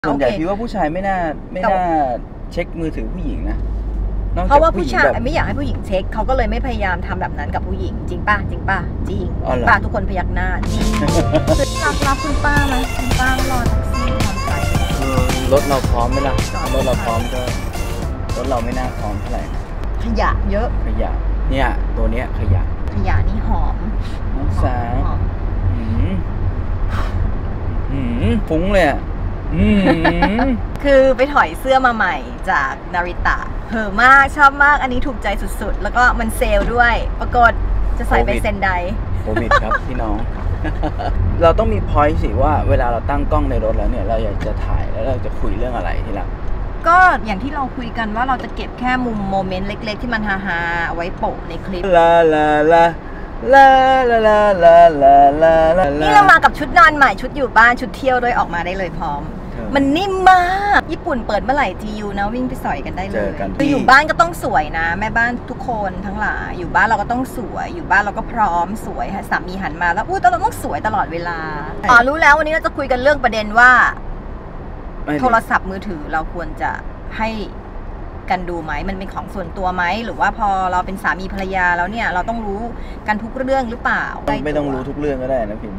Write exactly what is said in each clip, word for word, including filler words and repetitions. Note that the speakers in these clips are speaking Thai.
ส่วนใหญ่พี่ว่าผู้ชายไม่น่าไม่น่าเช็คมือถือผู้หญิงนะเพราะว่าผู้ชายไม่อยากให้ผู้หญิงเช็คเขาก็เลยไม่พยายามทำแบบนั้นกับผู้หญิงจริงป่ะจริงป่ะจริงป้าทุกคนพยักหน้าจริงรับรับคุณป้าไหมคุณป้ารอแท็กซี่ทำใจรถเราพร้อมไหมล่ะรถเราพร้อมก็รถเราไม่น่าพร้อมเท่าไหร่ขยะเยอะขยะเนี่ยตัวเนี้ยขยะขยะนี่หอมน้องสาวหืมหืมฟุ้งเลยอ่ะคือไปถอยเสื้อมาใหม่จากนาริตะเห่อมากชอบมากอันนี้ถูกใจสุดๆแล้วก็มันเซลด้วยปรากฏจะใส่ไปเซนไดโควิดครับพี่น้องเราต้องมีพอยต์สิว่าเวลาเราตั้งกล้องในรถแล้วเนี่ยเราอยากจะถ่ายแล้วเราจะคุยเรื่องอะไรทีหลังก็อย่างที่เราคุยกันว่าเราจะเก็บแค่มุมโมเมนต์เล็กๆที่มันฮาๆเอาไว้โปะในคลิปลาลาลาลาลาลาลาลาลาลานี่เรามากับชุดนอนใหม่ชุดอยู่บ้านชุดเที่ยวด้วยออกมาได้เลยพร้อมมันนิ่มมากญี่ปุ่นเปิดเมื่อไหร่จียูนะวิ่งไปสอยกันได้เลยคืออยู่บ้านก็ต้องสวยนะแม่บ้านทุกคนทั้งหลายอยู่บ้านเราก็ต้องสวยอยู่บ้านเราก็พร้อมสวยสามีหันมาแล้วอุ้ยเราต้องสวยตลอดเวลาอ๋อรู้แล้ววันนี้เราจะคุยกันเรื่องประเด็นว่าโทรศัพท์มือถือเราควรจะให้กันดูไหมมันเป็นของส่วนตัวไหมหรือว่าพอเราเป็นสามีภรรยาแล้วเนี่ยเราต้องรู้กันทุกเรื่องหรือเปล่าไม่ต้องรู้ทุกเรื่องก็ได้นะพิม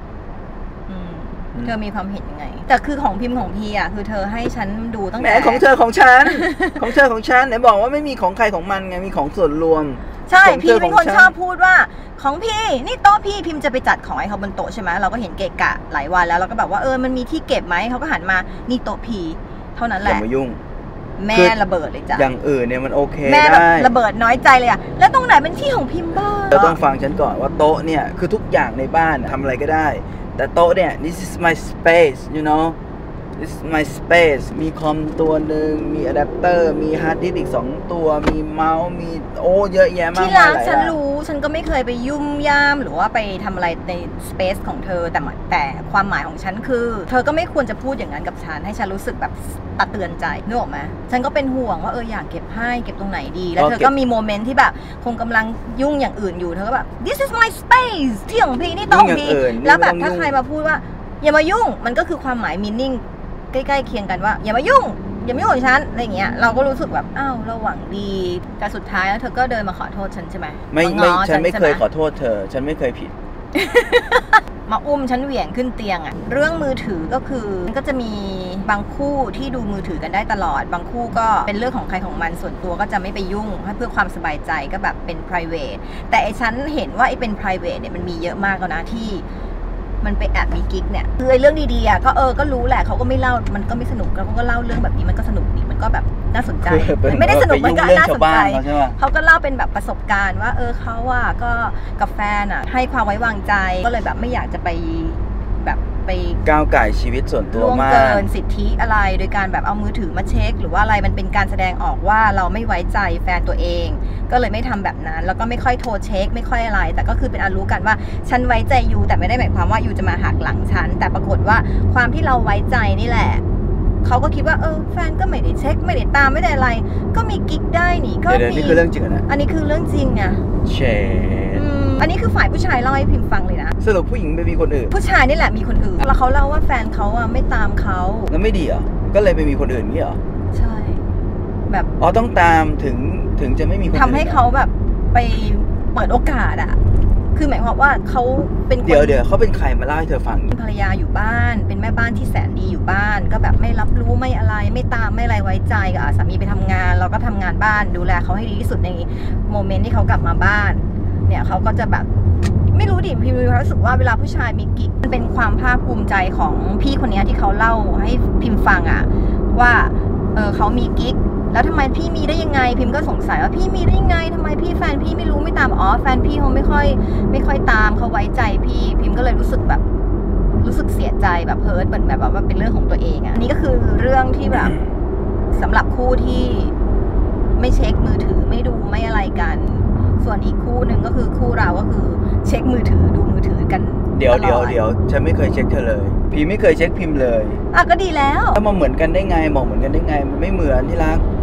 เธอมีความเห็นยังไงแต่คือของพิมพ์ของพี่อ่ะคือเธอให้ฉันดูตั้งแต่แหมของเธอของฉันของเธอของฉันไหนบอกว่าไม่มีของใครของมันไงมีของส่วนรวมใช่พี่เป็นคนชอบพูดว่าของพี่นี่โต๊ะพี่พิมพ์จะไปจัดของให้เขาบนโต๊ะใช่ไหมเราก็เห็นเกะกะหลายวันแล้วเราก็แบบว่าเออมันมีที่เก็บไหมเขาก็หันมานี่โต๊ะพี่เท่านั้นแหละอย่ามายุ่งแม่ระเบิดเลยจ้ะอย่างอื่นเนี่ยมันโอเคแม่แบบระเบิดน้อยใจเลยอะแล้วตรงไหนเป็นที่ของพิมพ์บ้างเราต้องฟังฉันก่อนว่าโต๊ะเนี่ยคือทุกอย่างในบ้านทำอะไรก็ได้แต่โต๊ะเนี่ย this is my space you know this is my space มีคอมตัวหนึ่งมีอะแดปเตอร์มีฮาร์ดดิสก์อีกสองตัวมีเมาส์มีโอ้เยอะแยะมากมายที่รักฉันรู้ฉันก็ไม่เคยไปยุ่มย่ามหรือว่าไปทำอะไรในสเปซของเธอแต่แต่ความหมายของฉันคือเธอก็ไม่ควรจะพูดอย่างนั้นกับฉันให้ฉันรู้สึกแบบตัดเตือนใจนึกออกไหมฉันก็เป็นห่วงว่าเอออยากเก็บให้เก็บตรงไหนดีแล้วเธอก็มีโมเมนต์ที่แบบคงกำลังยุ่งอย่างอื่นอยู่เธอก็แบบ this is my space ที่ของพี่นี่ต้องพี่แล้วแบบถ้าใครมาพูดว่าอย่ามายุ่งมันก็คือความหมาย meaningใกล้ๆเคียงกันว่าอย่ามายุ่งอย่ามายุ่งกับฉันอะไรเงี้ยเราก็รู้สึกแบบอ้าวเราหวังดีแต่สุดท้ายแล้วเธอก็เดินมาขอโทษฉันใช่ไหมไม่ไม่ฉันไม่เคยขอโทษเธอฉันไม่เคยผิดมาอุ้มฉันเหวี่ยงขึ้นเตียงอะเรื่องมือถือก็คือมันก็จะมีบางคู่ที่ดูมือถือกันได้ตลอดบางคู่ก็เป็นเรื่องของใครของมันส่วนตัวก็จะไม่ไปยุ่งให้เพื่อความสบายใจก็แบบเป็น private แต่ไอ้ฉันเห็นว่าไอ้เป็น private เนี่ยมันมีเยอะมากแล้วนะที่มันไปแอบมีกิ๊กเนี่ยคือไอ้เรื่องดีๆอ่ะก็เออก็รู้แหละเขาก็ไม่เล่ามันก็ไม่สนุกแล้วเขาก็เล่าเรื่องแบบนี้มันก็สนุกดีมันก็แบบน่าสนใจไม่ได้สนุกมันก็น่าสนใจเขาก็เล่าเป็นแบบประสบการณ์ว่าเออเขาอ่ะก็กับแฟนอ่ะให้ความไว้วางใจก็เลยแบบไม่อยากจะไปแบบไปก้าวไก่ชีวิตส่วนตัวมากล่วงเกินสิทธิอะไรโดยการแบบเอามือถือมาเช็คหรือว่าอะไรมันเป็นการแสดงออกว่าเราไม่ไว้ใจแฟนตัวเองก็เลยไม่ทำแบบนั้นแล้วก็ไม่ค่อยโทรเช็คไม่ค่อยอะไรแต่ก็คือเป็นอันรู้กันว่าฉันไว้ใจยูแต่ไม่ได้หมายความว่ายูจะมาหักหลังฉันแต่ปรากฏว่าความที่เราไว้ใจนี่แหละเขาก็คิดว่าเออแฟนก็ไม่ได้เช็คไม่ได้ตามไม่ได้อะไรก็มีกิ๊กได้นี่ก็มีนี่คือเรื่องจริงนะอันนี้คือเรื่องจริงอะเชนอันนี้คือฝ่ายผู้ชายเล่าให้พิมพ์ฟังเลยนะสรุปผู้หญิงไปมีคนอื่นผู้ชายนี่แหละมีคนอื่นแล้วเขาเล่าว่าแฟนเขาอะไม่ตามเขาแล้วไม่ดีเหรอก็เลยไปมีคนอื่นนี่เหรอใช่แบบอ๋อต้องตามถึงถึงจะไม่มีคนทำให้เขาแบบไปเปิดโอกาสอะคือหมายความว่าเขาเป็นเดี๋ยวเดี๋ยวเขาเป็นใครมาเล่าให้เธอฟังภรรยาอยู่บ้านเป็นแม่บ้านที่แสนดีอยู่บ้านก็แบบไม่รับรู้ไม่อะไรไม่ตามไม่อะไรไว้ใจกับสามีไปทำงานเราก็ทำงานบ้านดูแลเขาให้ดีที่สุดในโมเมนต์ที่เขากลับมาบ้านเนี่ยเขาก็จะแบบไม่รู้ดิพิมพ์รู้สึกว่าเวลาผู้ชายมีกิ๊กมันเป็นความภาคภูมิใจของพี่คนนี้ที่เขาเล่าให้พิมพ์ฟังอะว่าเออเขามีกิ๊กแล้วทำไมพี่มีได้ยังไงพิมพ์ก็สงสัยว่าพี่มีได้ยังไงทำไมพี่แฟนพี่ไม่รู้ไม่ตามอ๋อแฟนพี่เขาไม่ค่อยไม่ค่อยตามเขาไว้ใจพี่พิมพ์ก็เลยรู้สึกแบบรู้สึกเสียใจแบบเฮิร์ตเหมือนแบบว่าเป็นเรื่องของตัวเองอ่ะนี่ก็คือเรื่องที่แบบสำหรับคู่ที่ไม่เช็คมือถือไม่ดูไม่อะไรกันส่วนอีกคู่หนึ่งก็คือคู่เราก็คือเช็คมือถือดูมือถือกันเดี๋ยวเดี๋ยวเดี๋ยวฉันไม่เคยเช็คเธอเลยพี่ไม่เคยเช็คพิมพ์เลยอ่ะก็ดีแล้วถ้ามาเหมือนกันได้ไงบอกเหมือนกันได้ไงมันไม่เหมือนที่รัก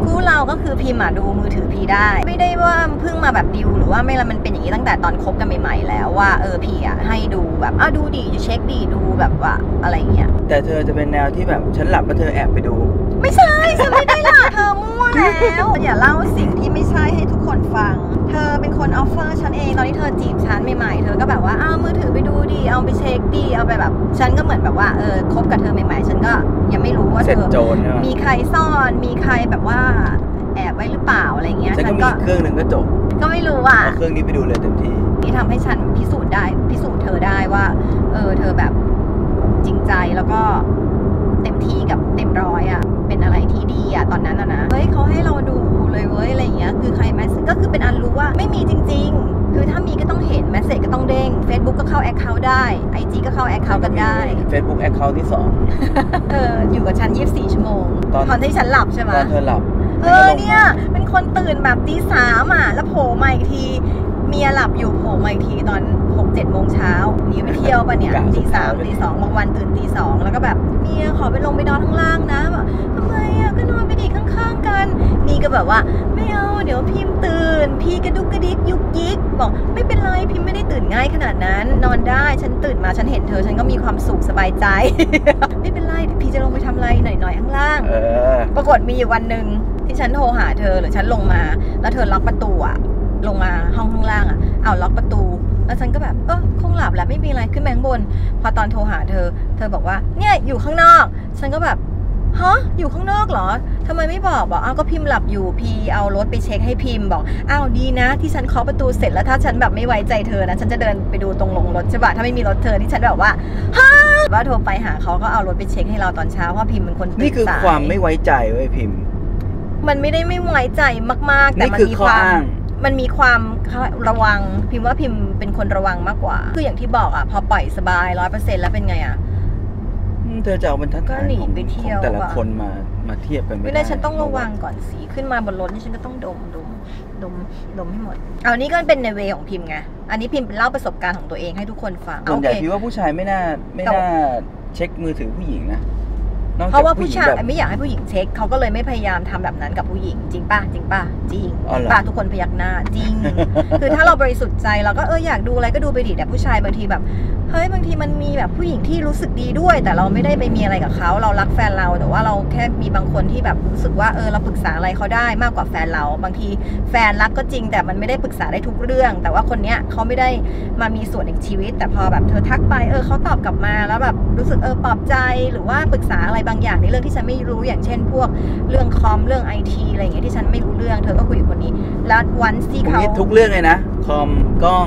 คู่เราก็คือพิมพ์ดูมือถือพีได้ไม่ได้ว่าเพิ่งมาแบบดิวหรือว่าไม่ละมันเป็นอย่างนี้ตั้งแต่ตอนคบกันใหม่ๆแล้วว่าเออพีอ่ะให้ดูแบบอ่ะดูดิเช็คดิดูแบบว่าอะไรเงี้ยแต่เธอจะเป็นแนวที่แบบฉันหลับแล้วเธอแอบไปดูไม่ใช่ฉันไม่ได้หลับเธอมั่วแล้วอย่าเล่าสิ่งที่ไม่ใช่ให้ทุกคนฟังเธอเป็นคนออฟเฟอร์ฉันเองตอนที่เธอจีบฉันใหม่ๆเธอก็แบบว่าอ้าวมือถือไปดูดิเอาไปเช็คดิเอาไปแบบฉันก็เหมือนแบบว่าเออคบกับเธอใหม่ๆฉันก็ยังไม่รู้ว่าเธอมีใครซ่อนมีใครแบบว่าแอบไว้หรือเปล่าอะไรเงี้ยฉันก็มีเครื่องหนึ่งก็จบก็ไม่รู้อ่ะเครื่องนี้ไปดูเลยเต็มที่นี่ทำให้ฉันพิสูจน์ได้พิสูจน์เธอได้ว่าเออเธอแบบจริงใจแล้วก็เต็มที่กับเต็มร้อยอ่ะเป็นอะไรที่ดีอ่ะตอนนั้นอ่ะนะเฮ้ยเขาให้เราดูเลยเว้ยอะไรอย่างเงี้ยคือใครแมสก็คือเป็นอันรู้ว่าไม่มีจริงๆคือถ้ามีก็ต้องเห็นแมสเสจก็ต้องเด้ง Facebook ก็เข้าแอคเคาท์ได้ ไอ จี ก็เข้าแอคเคาท์กันได้ Facebook แอคเคาท์ที่สองเอออยู่กับฉันยี่สิบสี่ชั่วโมงตอนที่ฉันหลับใช่ไหมตอนเธอหลับเออเนี่ยเป็นคนตื่นแบบตีสามอ่ะแล้วโผล่มาอีกทีเมียหลับอยู่โผล่มาอีกทีตอนหกเจ็ดโมงเช้าหนีไปเที่ยวป่ะเนี่ยตีสามตีสองบางวันตื่นตีสองแล้วก็แบบเมียขอไปลงไปนอนข้างล่างนะแบบทำไมอ่ะก็นอนไปดิข้างๆกันนี่ก็แบบว่าไม่เอาเดี๋ยวพิมพ์ตื่นพี่กระดุกกระดิกยุกยิกบอกไม่เป็นไรพิมพ์ไม่ได้ตื่นง่ายขนาดนั้นนอนได้ฉันตื่นมาฉันเห็นเธอฉันก็มีความสุขสบายใจ ไม่เป็นไรพี่จะลงไปทำอะไรหน่อยๆข้างล่างปรากฏมีอยู่วันหนึ่งที่ฉันโทรหาเธอหรือฉันลงมาแล้วเธอล็อกประตูอะลงมาห้องข้างล่างอะเอาล็อกประตูแล้วฉันก็แบบเออคงหลับแหละไม่มีอะไรขึ้นแมงบนพอตอนโทรหาเธอเธอบอกว่าเนี่ยอยู่ข้างนอกฉันก็แบบฮะอยู่ข้างนอกเหรอทำไมไม่บอกบอกอ้าวก็พิมพ์หลับอยู่พี่เอารถไปเช็คให้พิมพ์บอกอ้าวดีนะที่ฉันเคาะประตูเสร็จแล้วถ้าฉันแบบไม่ไว้ใจเธอนะฉันจะเดินไปดูตรงลงรถใช่ป่ะถ้าไม่มีรถเธอที่ฉันแบบว่าฮะว่าโทรไปหาเขาก็เอารถไปเช็คให้เราตอนเช้าเพราะพิมพ์เป็นคนตื่นสายนี่คือความไม่ไว้ใจเว้ยพิมพ์มันไม่ได้ไม่ไว้ใจมากๆแต่มันมีความมันมีความระวังพิมพ์ว่าพิมพ์เป็นคนระวังมากกว่าคืออย่างที่บอกอ่ะพอปล่อยสบายร้อยเปอร์เซ็นต์แล้วเป็นไงอ่ะเธอจะเอาบรรทัดฐานของแต่ละคนมามาเทียบกันไม่ได้ไม่ได้ฉันต้องระวังก่อนสีขึ้นมาบนรถนี่ฉันก็ต้องดมดมดมดมให้หมดเอานี้ก็เป็นในเวของพิมพ์ไงอันนี้พิมพ์เป็นเล่าประสบการณ์ของตัวเองให้ทุกคนฟังส่วนใหญ่พี่ว่าผู้ชายไม่น่าไม่น่าเช็คมือถือผู้หญิงนะเพราะว่าผู้ชายไม่อยากให้ผู้หญิงเช็คเขาก็เลยไม่พยายามทำแบบนั้นกับผู้หญิงจริงป่ะจริงป่ะจริงป่ะทุกคนพยักหน้าจริง คือถ้าเราบริสุทธิ์ใจเราก็เอออยากดูอะไรก็ดูไปดิแต่ผู้ชายบางทีแบบเฮ้ยบางทีมันมีแบบผู้หญิงที่รู้สึกดีด้วยแต่เราไม่ได้ไปมีอะไรกับเขาเรารักแฟนเราแต่ว่าเราแค่มีบางคนที่แบบรู้สึกว่าเออเราปรึกษาอะไรเขาได้มากกว่าแฟนเราบางทีแฟนรักก็จริงแต่มันไม่ได้ปรึกษาได้ทุกเรื่องแต่ว่าคนเนี้ยเขาไม่ได้มามีส่วนในชีวิตแต่พอแบบเธอทักไปเออเขาตอบกลับมาแล้วแบบรู้สึกเออปลอบใจหรือว่าปรึกษาอะไรบางอย่างในเรื่องที่ฉันไม่รู้อย่างเช่นพวกเรื่องคอมเรื่องไอทีอะไรอย่างเงี้ยที่ฉันไม่รู้เรื่องเธอก็คุยกับคนนี้แล้ววันที่เขาทุกเรื่องเลยนะคอมกล้อง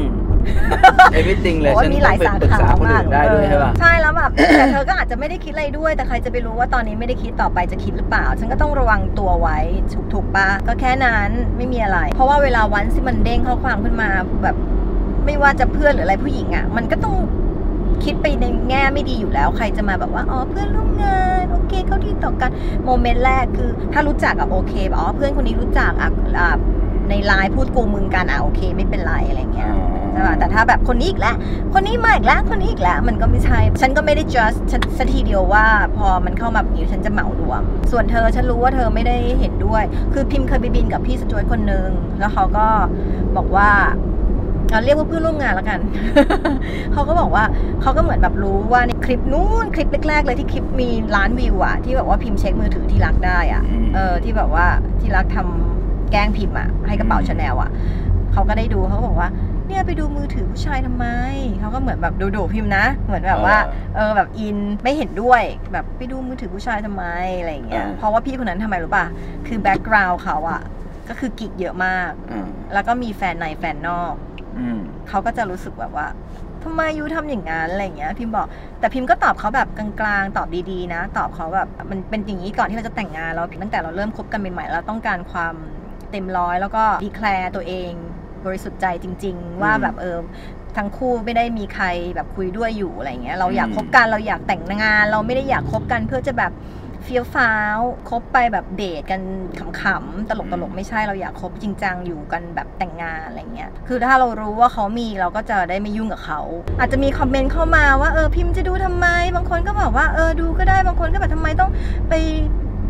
everything เลยฉันต้องไปปรึกษาคนอื่นได้ด้วยใช่ป่ะใช่แล้วแบบแต่เธอก็อาจจะไม่ได้คิดอะไรด้วยแต่ใครจะไปรู้ว่าตอนนี้ไม่ได้คิดต่อไปจะคิดหรือเปล่าฉันก็ต้องระวังตัวไว้ถูกถูกปะก็แค่นั้นไม่มีอะไรเพราะว่าเวลาวันที่มันเด้งข้อความขึ้นมาแบบไม่ว่าจะเพื่อนหรืออะไรผู้หญิงอ่ะมันก็ต้องคิดไปในแง่ไม่ดีอยู่แล้วใครจะมาแบบว่าอ๋อเพื่อนร่วมงานโอเคเขาดีต่อกันโมเมนต์แรกคือถ้ารู้จักกับโอเคอ๋อเพื่อนคนนี้รู้จักอ่ะในไลน์พูดกูมึงกันอ่ะโอเคไม่เป็นไรอะไรเงี้ยใช่ป่ะแต่ถ้าแบบคนนี้อีกแล้วคนนี้มาอีกแล้วคนนี้อีกแล้วมันก็ไม่ใช่ฉันก็ไม่ได้ just สักทีเดียวว่าพอมันเข้ามาแบบนี้ฉันจะเหมารวมส่วนเธอฉันรู้ว่าเธอไม่ได้เห็นด้วยคือพิมพ์เคยไปบินกับพี่สจวตคนนึงแล้วเขาก็บอกว่าเราเรียกว่าเพื่อนร่วมงานแล้วกัน เขาก็บอกว่าเขาก็เหมือนแบบรู้ว่าในคลิปนู้นคลิปแรกๆเลยที่คลิปมีล้านวิวอะที่แบบว่าพิมพ์เช็คมือถือที่รักได้อะเออที่แบบว่าที่รักทำแกล้งพิมพ์อะให้กระเป๋าชาแนลอะเขาก็ได้ดูเขาก็บอกว่าเนี่ยไปดูมือถือผู้ชายทำไมเขาก็เหมือนแบบดูๆพิมพ์นะเหมือนแบบว่าเออแบบอินไม่เห็นด้วยแบบไปดูมือถือผู้ชายทำไมอะไรอย่างเงี้ยเพราะว่าพี่คนนั้นทำไมรู้ป่ะคือแบ็คกราวด์เขาอะก็คือกิ๊กเยอะมากแล้วก็มีแฟนในแฟนนอกเขาก็จะรู้สึกแบบว่าทำไมยูทำอย่างนั้นอะไรเงี้ยพิมบอกแต่พิมก็ตอบเขาแบบกลางๆตอบดีๆนะตอบเขาแบบมันเป็นอย่างนี้ก่อนที่เราจะแต่งงานเราตั้งแต่เราเริ่มคบกันใหม่ๆเราต้องการความเต็มร้อยแล้วก็ดีแคลร์ตัวเองบริสุทธิ์ใจจริงๆว่าแบบเออทั้งคู่ไม่ได้มีใครแบบคุยด้วยอยู่อะไรเงี้ยเราอยากคบกันเราอยากแต่งงานเราไม่ได้อยากคบกันเพื่อจะแบบเฟี้ยวฟ้าวคบไปแบบเดทกันขำๆตลกๆไม่ใช่เราอยากคบจริงจังอยู่กันแบบแต่งงานอะไรเงี้ยคือถ้าเรารู้ว่าเขามีเราก็จะได้ไม่ยุ่งกับเขาอาจจะมีคอมเมนต์เข้ามาว่าเออพิมพ์จะดูทำไมบางคนก็บอกว่าเออดูก็ได้บางคนก็แบบทำไมต้องไป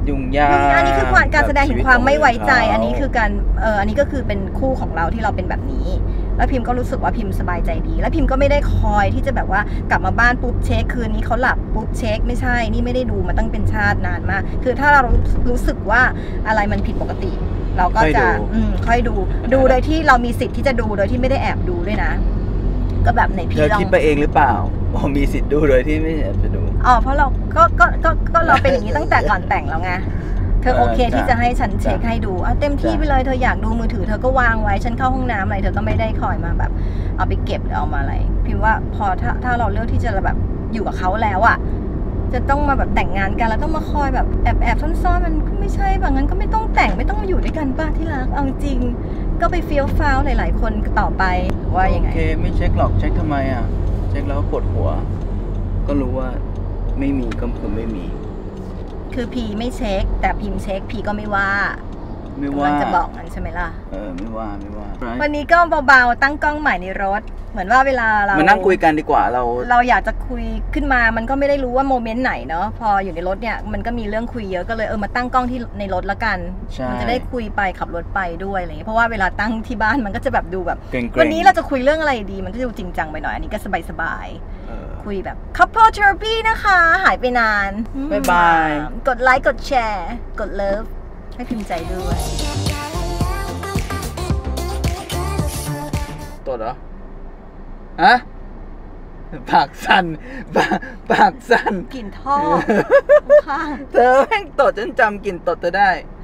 ยุ่งยากอันนี้คือความการแสดงถึงความไม่ไว้ใจแบบชีวิตของอันนี้คือการเอออันนี้ก็คือเป็นคู่ของเราที่เราเป็นแบบนี้ แล้วพิมพ์ก็รู้สึกว่าพิมพ์สบายใจดี แล้วพิมพ์ก็ไม่ได้คอยที่จะแบบว่ากลับมาบ้านปุ๊บเช็คคืนนี้เขาหลับปุ๊บเช็คไม่ใช่นี่ไม่ได้ดูมาตั้งเป็นชาตินานมากคือถ้าเรารู้สึกว่าอะไรมันผิดปกติ เราก็จะอืมค่อยดูดูโดยที่เรามีสิทธิ์ที่จะดูโดยที่ไม่ได้แอบดูด้วยนะก็แบบไหนพี่เธอลองคิดไปเองหรือเปล่าผมมีสิทธิ์ดูโดยที่ไม่อยากจะดูอ๋อเพราะเราก็ก็ก็ก็เราเป็นอย่างนี้ตั้งแต่ก่อนแต่งแล้วไงเธอโอเคที่จะให้ฉันเช็คให้ดูอ่ะเต็มที่ไปเลยเธออยากดูมือถือเธอก็วางไว้ฉันเข้าห้องน้ำอะไรเธอก็ไม่ได้คอยมาแบบเอาไปเก็บหรือเอามาอะไรพิมพ์ว่าพอถ้าถ้าเราเลือกที่จะแบบอยู่กับเขาแล้วอ่ะจะต้องมาแบบแต่งงานกันแล้วต้องมาคอยแบบแอบแอบซ่อนๆมันไม่ใช่แบบงั้นก็ไม่ต้องแต่งไม่ต้องมาอยู่ด้วยกันป้าที่รักเอาจริงก็ไปเฟี้ยวฟ้าวหลายๆคนต่อไปว่ายังไงโอเคไม่เช็คหรอกเช็คทำไมอ่ะเช็คแล้วก็ปวดหัวก็รู้ว่าไม่มีก็คือไม่มีคือพีไม่เช็คแต่พิมพ์เช็คพีก็ไม่ว่าไม่ว่ามันจะบอกมันใช่ไหมล่ะเออไม่ว่าไม่ว่าวันนี้ก็เบาๆตั้งกล้องใหม่ในรถเหมือนว่าเวลาเรามานั่งคุยกันดีกว่าเราเราอยากจะคุยขึ้นมามันก็ไม่ได้รู้ว่าโมเมนต์ไหนเนาะพออยู่ในรถเนี่ยมันก็มีเรื่องคุยเยอะก็เลยเออมาตั้งกล้องที่ในรถละกันมันจะได้คุยไปขับรถไปด้วยอะไรอย่างเงี้ยเพราะว่าเวลาตั้งที่บ้านมันก็จะแบบดูแบบวันนี้เราจะคุยเรื่องอะไรดีมันก็จะดูจริงจังไปหน่อยอันนี้ก็สบายๆคุยแบบ couple therapy นะคะหายไปนานบ๊ายบายกดไลค์กดแชร์กดเลิฟให้พิมพ์ใจด้วยตัวเหรอฮะปากสั่นปากปากสั่นกลิ่นท่อข้างเธอแม่งตดจนจำกลิ่นตดเธอได้